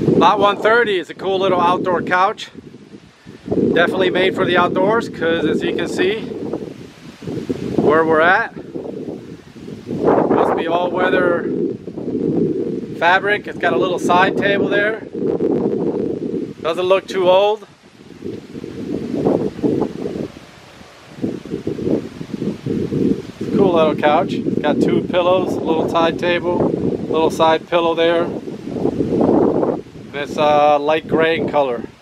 Lot 130 is a cool little outdoor couch. Definitely made for the outdoors, because as you can see where we're at, must be all-weather fabric. It's got a little side table there. Doesn't look too old. Cool little couch. It's got 2 pillows, a little side table, little side pillow there. And it's light gray in color.